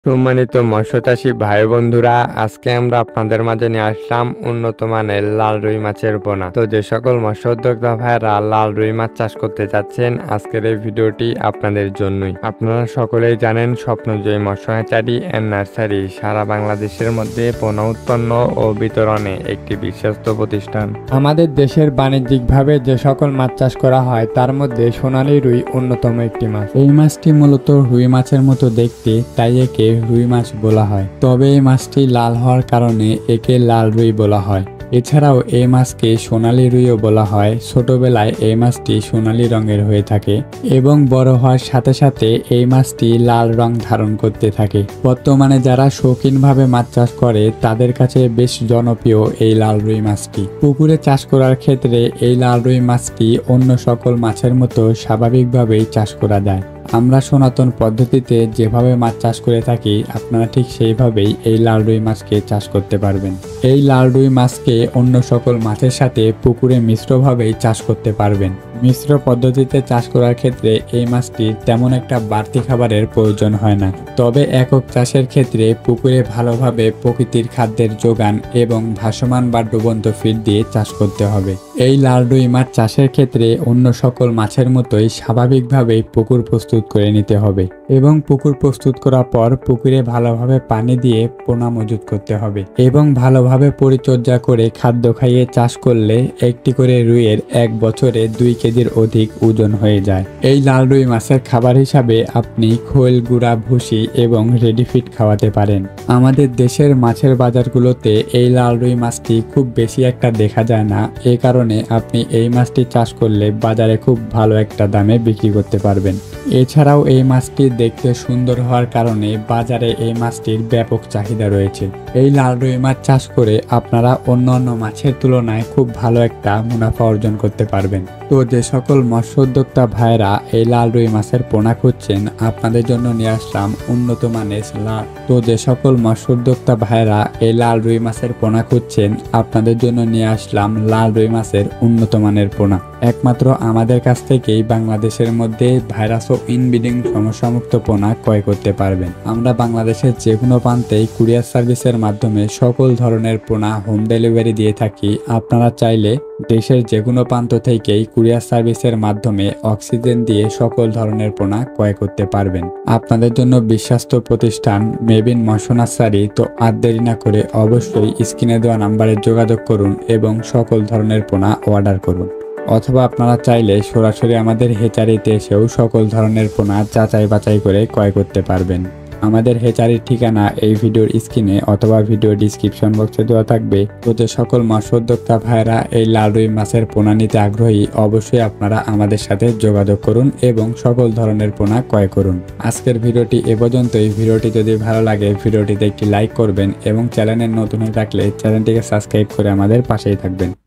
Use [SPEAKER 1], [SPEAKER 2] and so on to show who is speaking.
[SPEAKER 1] সম্মানিত মৎস্যচাষী ভাই বন্ধুরা, আজকে আমরা আপনাদের মাঝে নিয়ে আসলাম উন্নত মানের লাল রুই মাছের পোনা। তো যে সকল মৎস্য উদ্যোক্তা ভাইরা লাল রুই মাছ চাষ করতে চাচ্ছেন, আজকের এই ভিডিওটি আপনাদের জন্যই। আপনারা সকলেই জানেন স্বপ্নজয়ী মৎস্য হ্যাচারি এন্ড নার্সারি সারা বাংলাদেশের মধ্যে পোনা উৎপন্ন ও বিতরণে একটি বিশ্বস্ত প্রতিষ্ঠান। আমাদের দেশের বাণিজ্যিকভাবে যে সকল মাছ চাষ করা হয় তার মধ্যে সোনালী রুই অন্যতম একটি মাছ।
[SPEAKER 2] এই মাছটি মূলত রুই মাছের মতো দেখতে, তাই একে রুই মাছ বলা হয়। তবে এই মাছটি লাল হওয়ার কারণে একে লাল রুই বলা হয়। এছাড়াও এই মাছকে সোনালী রুইও বলা হয়। ছোটবেলায় এই মাছটি সোনালী রঙের হয়ে থাকে এবং বড় হওয়ার সাথে সাথে এই মাছটি লাল রং ধারণ করতে থাকে। বর্তমানে যারা শৌখিনভাবে মাছ চাষ করে তাদের কাছে বেশ জনপ্রিয় এই লাল রুই মাছটি। পুকুরে চাষ করার ক্ষেত্রে এই লাল রুই মাছটি অন্য সকল মাছের মতো স্বাভাবিকভাবেই চাষ করা যায়। আমরা সনাতন পদ্ধতিতে যেভাবে মাছ চাষ করে থাকি, আপনারা ঠিক সেইভাবেই এই লাল রুই মাছকে চাষ করতে পারবেন। এই লাল রুই মাছকে অন্য সকল মাছের সাথে পুকুরে মিশ্রভাবেই চাষ করতে পারবেন। মিশ্র পদ্ধতিতে চাষ করার ক্ষেত্রে এই মাছটির তেমন একটা বাড়তি খাবারের প্রয়োজন হয় না। তবে একক চাষের ক্ষেত্রে পুকুরে ভালোভাবে প্রকৃতির খাদ্যের যোগান এবং ভাসমান বা ডুবন্ত ফিড দিয়ে চাষ করতে হবে। এই লাল রুই মাছ চাষের ক্ষেত্রে অন্য সকল মাছের মতোই স্বাভাবিকভাবেই পুকুর প্রস্তুত করে নিতে হবে এবং পুকুর প্রস্তুত করার পর পুকুরে ভালোভাবে পানি দিয়ে পোনা মজুত করতে হবে এবং ভালোভাবে পরিচর্যা করে খাদ্য খাইয়ে চাষ করলে একটি করে রুইয়ের এক বছরে 2 কেজির অধিক ওজন হয়ে যায়। এই লাল রুই মাছের খাবার হিসাবে আপনি খোল, গুঁড়া, ভুসি এবং রেডি ফিড খাওয়াতে পারেন। আমাদের দেশের মাছের বাজারগুলোতে এই লাল রুই মাছটি খুব বেশি একটা দেখা যায় না। এই কারণে আপনি এই মাছটি চাষ করলে বাজারে খুব ভালো একটা দামে বিক্রি করতে পারবেন। এছাড়াও এই মাছটি দেখতে সুন্দর হওয়ার কারণে বাজারে এই মাছটির ব্যাপক চাহিদা রয়েছে। এই লাল রুই মাছ চাষ করে আপনারা অন্যান্য মাছের তুলনায় খুব ভালো একটা মুনাফা অর্জন করতে পারবেন। তো যে সকল মৎস্য উদ্যোক্তা ভাইরা এই লাল রুই মাছের পোনা খুঁজছেন, আপনাদের জন্য নিয়ে আসলাম উন্নত মানের যে সকল মৎস্য উদ্যোক্তা ভাইরা এই লাল রুই মাছের পোনা খুঁজছেন, আপনাদের জন্য নিয়ে আসলাম লাল রুই মাছের উন্নত মানের পোনা। একমাত্র আমাদের কাছ থেকেই বাংলাদেশের মধ্যে ভাইরাস ও ইনব্রিডিং সমস্যামুক্ত পোনা ক্রয় করতে পারবেন। আমরা বাংলাদেশের যে কোনো প্রান্তেই কুরিয়ার সার্ভিসের মাধ্যমে সকল ধরনের পোনা হোম ডেলিভারি দিয়ে থাকি। আপনারা চাইলে দেশের যে কোনো প্রান্ত থেকেই কুরিয়ার সার্ভিসের মাধ্যমে অক্সিজেন দিয়ে সকল ধরনের পোনা ক্রয় করতে পারবেন। আপনাদের জন্য বিশ্বস্ত প্রতিষ্ঠান মেবিন মৎস্য নার্সারি। তো আর দেরি না করে অবশ্যই স্ক্রিনে দেওয়া নাম্বারে যোগাযোগ করুন এবং সকল ধরনের পোনা অর্ডার করুন। অথবা আপনারা চাইলে সরাসরি আমাদের হেচারিতে এসেও সকল ধরনের পোনা যাচাই বাছাই করে ক্রয় করতে পারবেন। আমাদের হেচারির ঠিকানা এই ভিডিওর স্ক্রিনে অথবা ভিডিও ডিসক্রিপশন বক্সে দেওয়া থাকবে। তো যে সকল মৎস্য উদ্যোক্তা ভাইরা এই লাল রুই মাছের পোনা নিতে আগ্রহী, অবশ্যই আপনারা আমাদের সাথে যোগাযোগ করুন এবং সকল ধরনের পোনা ক্রয় করুন। আজকের ভিডিওটি এ পর্যন্তই। ভিডিওটি যদি ভালো লাগে ভিডিওটিতে একটি লাইক করবেন এবং চ্যানেলে নতুন হয়ে থাকলে চ্যানেলটিকে সাবস্ক্রাইব করে আমাদের পাশেই থাকবেন।